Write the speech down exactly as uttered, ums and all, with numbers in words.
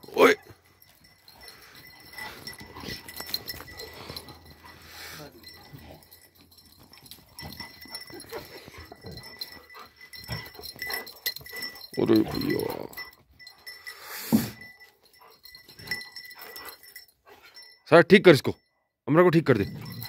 ओए अरे भैया सर ठीक कर इसको, हमरा को ठीक कर दे।